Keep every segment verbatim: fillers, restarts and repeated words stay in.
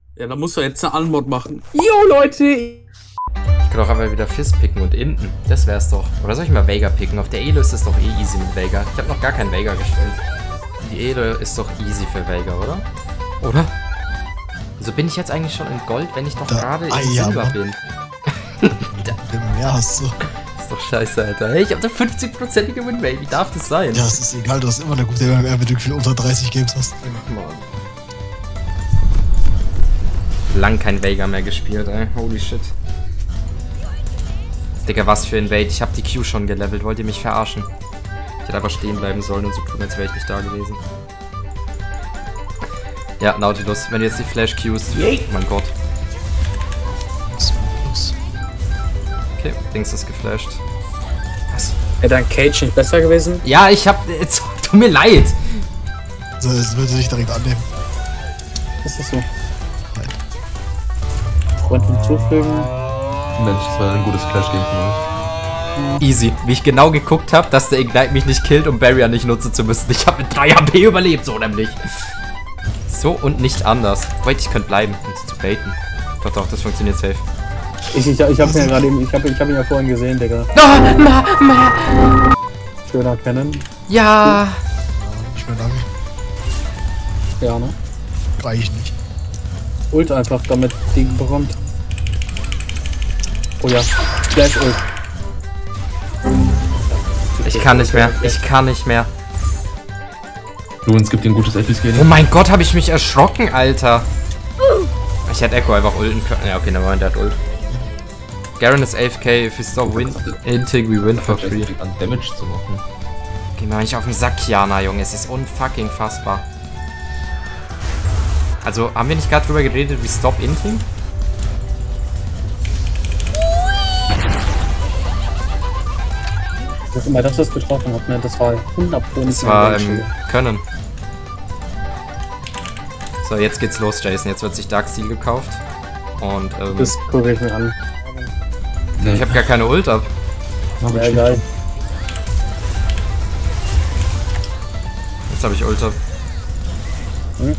Ja, da musst du jetzt eine Anmod machen. Jo, Leute! Ich kann auch einfach wieder Fizz picken und Inten. Das wär's doch. Oder soll ich mal Veigar picken? Auf der Elo ist es doch eh easy mit Veigar. Ich habe noch gar keinen Veigar gespielt. Die Elo ist doch easy für Veigar, oder? Oder? Wieso bin ich jetzt eigentlich schon in Gold, wenn ich doch gerade in Silber bin? Mehr hast du. Ist doch scheiße, Alter. Hey, ich hab doch fünfzig prozentige Winrate. Wie darf das sein? Ja, es ist egal, du hast immer eine gute M M R, wenn du viel unter dreißig Games hast. Mann. Lang kein Veigar mehr gespielt, ey. Holy shit. Digga, was für Invade. Ich hab die Q schon gelevelt. Wollt ihr mich verarschen? Ich hätte einfach stehen bleiben sollen und so tun, als wäre ich nicht da gewesen. Ja, Nautilus, wenn du jetzt die Flash Qs. Oh mein Gott. Okay, Dings ist geflasht. Was? Wäre dein Cage nicht besser gewesen? Ja, ich hab. Jetzt, tut mir leid. So, jetzt würde ich direkt annehmen. Ist das so? Freund hinzufügen. Mensch, das war ein gutes Clash-Game von euch. Easy. Wie ich genau geguckt habe, dass der Ignite mich nicht killt, um Barrier nicht nutzen zu müssen. Ich habe mit drei H P überlebt, so nämlich. So und nicht anders. Wait, ich könnte bleiben, um sie zu baiten. Doch, doch, das funktioniert safe. Ich, ich, ich hab ihn ja gerade eben, ich hab, ich hab ihn ja vorhin gesehen, Digga. Oh, ma, ma. Schöner Cannon. Ja. Nicht mehr lange. Ja, ne? War ich nicht. Ult einfach, damit die bekommt. Oh ja, Flash Ult. Ich kann nicht mehr, ich kann nicht mehr. Luens gibt dir ein gutes F P S. Oh mein Gott, habe ich mich erschrocken, Alter. Ich hätte Echo einfach ulten können. Ja, okay, nevermind, der hat Ult. Garen ist elf K, if we stop win, hinting, we win for free. An Damage zu machen. Geh mal nicht auf den Sack, Kiana, Junge, es ist unfucking fassbar. Also, haben wir nicht gerade drüber geredet, wie Stop Inting? Das immer das, was getroffen hat, ne? Das war hundert Prozent. Das war ähm, Können. So, jetzt geht's los, Jason. Jetzt wird sich Darksteel gekauft. Und, ähm. Das gucke ich mir an. Nee. Ich habe gar keine Ult ab. Ja, egal. Jetzt habe ich Ult ab. Hm?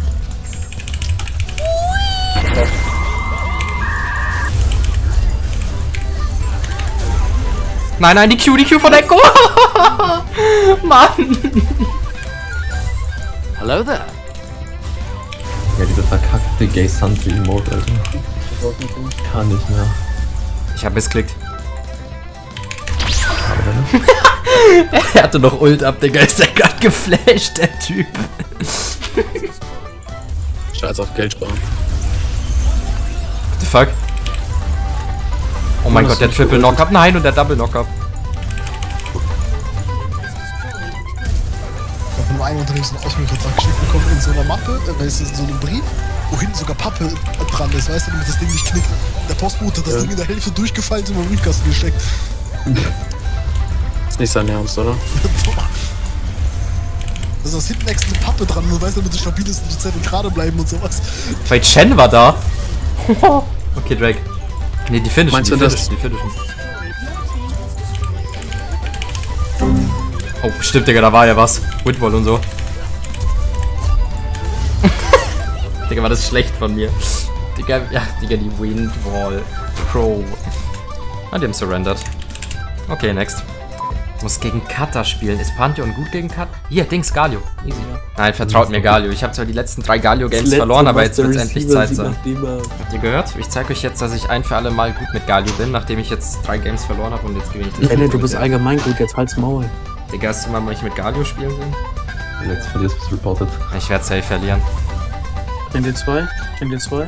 Nein, nein, die Q, die Q von Echo! Mann! Hello there! Ja, diese verkackte Gay Sundry Emote, Alter. Kann nicht mehr. Ich hab missklickt. Schade, ne? Er hatte noch Ult ab, Digga, ist er gerade geflasht, der Typ. Scheiß auf Geld sparen. What the fuck? Oh mein Oh, Gott, der das ist Triple so Knockup, nein, und der Double Knockup. Ich habe von einem Unternehmen so einen Ausbildungsvertrag geschickt bekommen in so einer Mappe, äh, weißt du, so einem Brief, wo hinten sogar Pappe dran ist, weißt du, damit das Ding nicht knickt. Der Postbote hat das Ja. Ding in der Hälfte durchgefallen, so in den Briefkasten gesteckt. Ist nicht sein Ernst, oder? Da ist aus hinten extra eine Pappe dran, und du weißt, damit du stabil ist und die Zettel gerade bleiben und sowas. Weil Chen war da. Okay, Drake. Ne, die finishen, Meinst die du das? finishen, die finishen. Oh, stimmt, Digga, da war ja was. Windwall und so. Digga, war das schlecht von mir. Digga, ja, Digga, die Windwall Pro. Ah, die haben surrendered. Okay, next. Muss gegen Kata spielen. Ist Pantheon gut gegen Kata? Hier, Dings, Galio. Easy. Nein, vertraut mir Galio. Ich habe zwar die letzten drei Galio-Games verloren, aber jetzt wird es endlich Zeit sein. Habt ihr gehört? Ich zeige euch jetzt, dass ich ein für alle Mal gut mit Galio bin, nachdem ich jetzt drei Games verloren habe und jetzt gewinne ich das. Benne, du bist allgemein gut, jetzt halt's Maul. Digga, hast du mal, wenn ich mit Galio spielen will? Und jetzt verlierst du es reported. Ich werde safe verlieren. Trink dir zwei, trink dir zwei.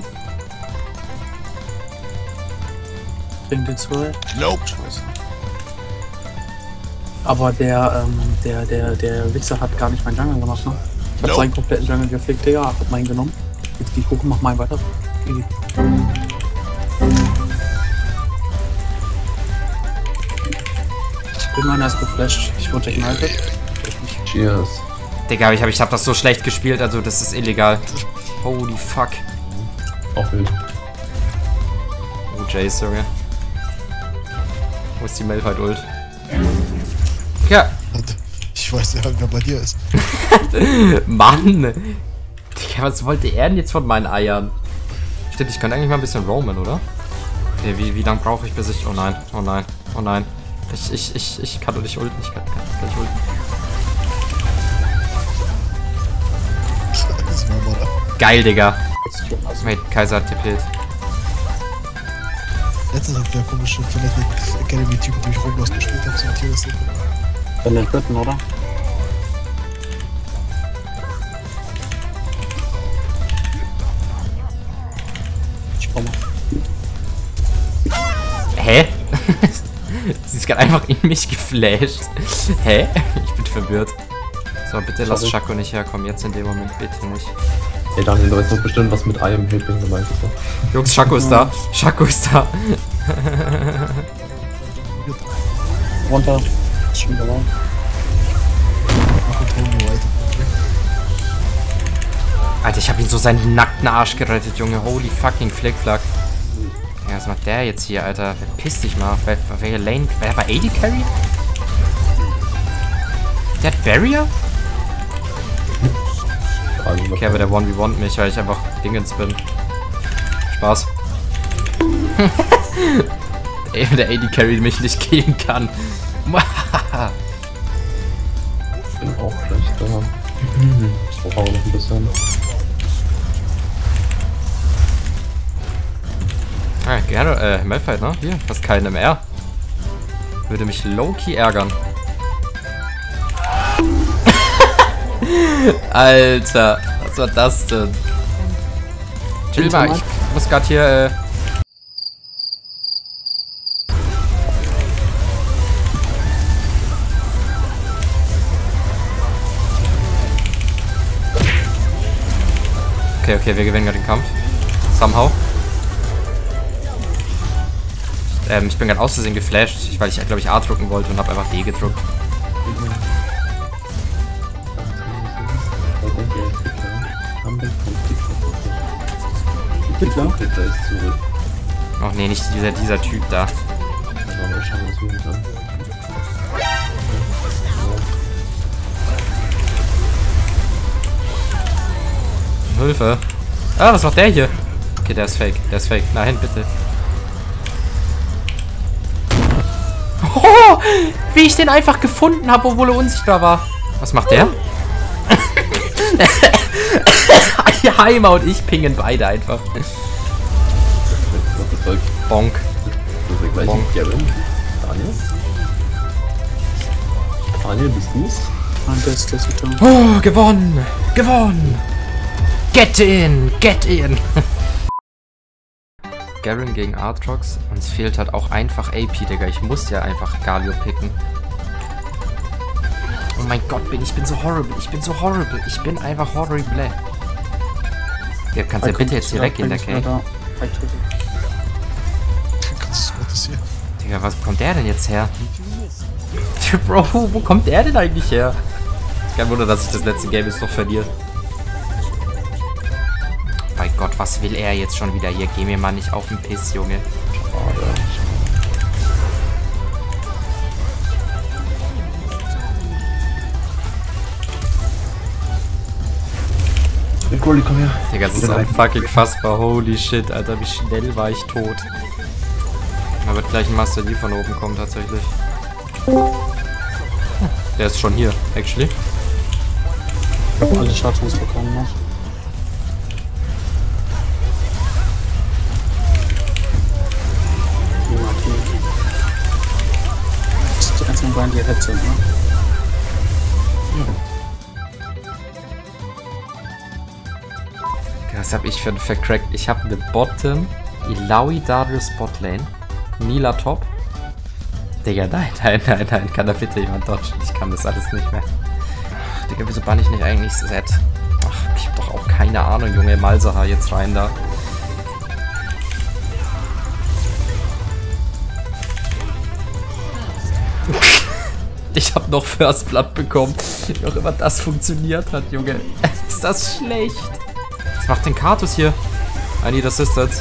Trink dir zwei. Nope. Scheiße. Aber der, ähm, der, der, der Wichser hat gar nicht meinen Jungle gemacht, ne? Ich hab Nope. seinen kompletten Jungle geflickt, Digga, hab meinen genommen. Jetzt geh ich hoch und mach meinen weiter. Easy. Irgendeiner ist geflasht, ich wurde ignited. Cheers. Digga, ich hab, ich hab das so schlecht gespielt, also das ist illegal. Holy fuck. Auch wild. Oh, Jace, Junge. Wo ist die Malphite Ult? Ja. Ich weiß ja, wer bei dir ist. Mann! Digga, was wollte er denn jetzt von meinen Eiern? Stimmt, ich könnte eigentlich mal ein bisschen roamen, oder? Okay, wie, wie lange brauche ich, bis ich... Oh nein, oh nein, oh nein. Ich, ich, ich, ich kann doch nicht ulten, ich kann, kann gleich ulten. Geil, Digga. Wait, Kaiser hat tippelt. Letztens hat der komische Fanatic Academy-Typ, den ich Roblox gespielt habe, so ein Tier, das Wenn der dritten, oder? Ich komme. Hä? Sie ist gerade einfach in mich geflasht. Hä? Ich bin verwirrt. So, bitte lass Shaco nicht herkommen, jetzt in dem Moment, bitte nicht. Ey Daniel, du weißt doch bestimmt, was mit I am helping gemeint ist. Jungs, Shaco ist da. Shaco ist da. Runter. Ist schon dabei. Alter, ich hab ihn so seinen nackten Arsch gerettet, Junge. Holy fucking Flickflack. Ja, was macht der jetzt hier, Alter? Verpiss dich mal. Wer, welche Lane? Wer war A D Carry? Der hat Barrier? Okay, aber der one v one mich, weil ich einfach Dingens bin. Spaß. Ey, wenn der A D Carry mich nicht gehen kann. Ich bin auch schlecht da. Ich brauche auch noch ein bisschen. Ah, gerne, äh, Malphite, ne? Hier, fast kein M R. Würde mich low-key ärgern. Alter, was war das denn? Chill mal, ich muss gerade hier, äh... Okay, okay, wir gewinnen gerade den Kampf. Somehow. Ähm, ich bin gerade aus Versehen geflasht, weil ich, glaube ich, A drücken wollte und habe einfach D gedrückt. Oh nee, nicht dieser, dieser Typ da. Hilfe. Ah, was macht der hier? Okay, der ist fake. Der ist fake. Nein, bitte. Oh, wie ich den einfach gefunden habe, obwohl er unsichtbar war. Was macht der? Heimer und ich pingen beide einfach. Bonk. Bonk. Daniel? Daniel, bist du's? Mein bestes getan. Oh, gewonnen! Gewonnen! Get in! Get in! Garen gegen Aatrox. Uns fehlt halt auch einfach A P, Digga. Ich muss ja einfach Galio picken. Oh mein Gott, bin ich bin so horrible. Ich bin so horrible. Ich bin einfach horrible. Ja, kannst ja bitte jetzt hier weggehen, der Cake. Digga, was kommt der denn jetzt her? Bro, wo kommt der denn eigentlich her? Kein Wunder, dass ich das letzte Game jetzt noch verliere. Bei Gott, was will er jetzt schon wieder hier? Geh mir mal nicht auf den Piss, Junge. Schade. Goldie, komm her. Digga, das ist so fucking fassbar. Holy shit, Alter, wie schnell war ich tot. Da wird gleich ein Master Yi von oben kommen, tatsächlich. Der ist schon hier, actually. Ich hab alle Schatzfuß bekommen noch. Das ist die einzigen beiden, die Head sind, ne? Was hab ich für ein vercrackt? Ich habe eine Bottom, Illaoi Darius Botlane, Nila Top. Digga, nein, nein, nein, nein, kann da bitte jemand dodgen? Ich kann das alles nicht mehr. Ach, Digga, wieso bann ich nicht eigentlich Set? Ach, ich hab doch auch keine Ahnung, Junge, Malzahar jetzt rein da. Ich hab noch First Blood bekommen. Wie auch immer das funktioniert hat, Junge. Ist das schlecht? Was macht denn Kartus hier? I need assistance.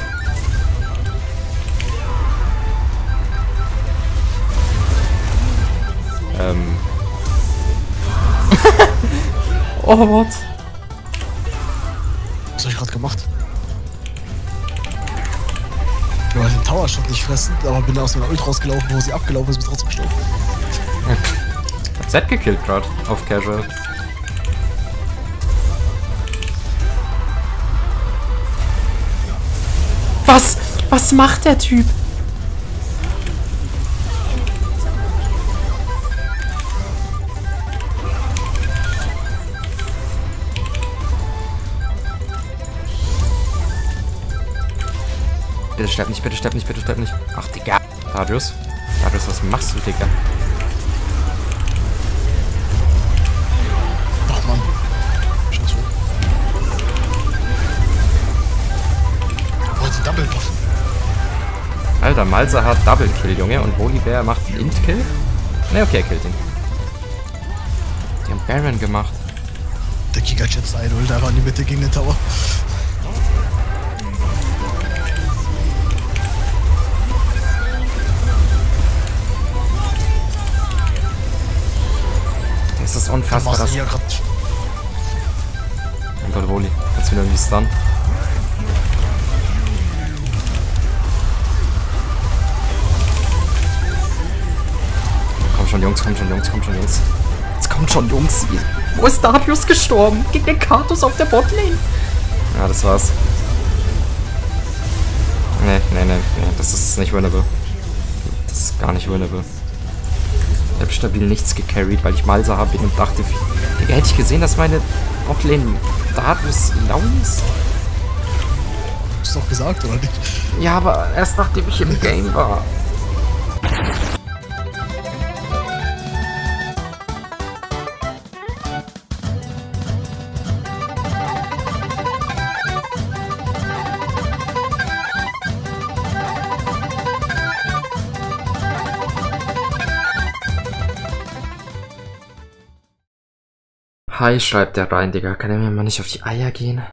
Ähm. Oh, what? Was hab ich gerade gemacht? Ich wollte den Tower-Shot nicht fressen, aber bin aus meiner Ult rausgelaufen, wo sie abgelaufen ist, bin trotzdem gestorben. Hat Z gekillt gerade auf Casual. Was? Was macht der Typ? Bitte sterb nicht, bitte sterb nicht, bitte sterb nicht. Ach, Digga. Darius. Darius, was machst du, Digga? Ach Mann. Scheiße. Wollte Double buffen. Alter, Malza hat Double Kill, Junge. Und Volibear macht Int Kill? Ne, okay, er killt ihn. Die haben Baron gemacht. Der Giga-Jet sein, Ult, einfach in die Mitte gegen den Tower. Das ist unfassbar. Das hier grad. Mein Gott, Voli. Kannst du wieder irgendwie stunnen? Komm schon, Jungs, komm schon, Jungs, komm schon, Jungs. Jetzt kommt schon, Jungs. Wo ist Darius gestorben? Gegen den Kartus auf der Botlane. Ja, das war's. Nee, nee, nee, nee. Das ist nicht winnable. Das ist gar nicht winnable. Ich habe stabil nichts gecarried, weil ich Malza habe und dachte, Digga, hätte ich gesehen, dass meine Botlane Darius down ist? Hast du doch gesagt, oder nicht? Ja, aber erst nachdem ich im Game war. Hi, schreibt der rein, Digga. Kann er mir mal nicht auf die Eier gehen?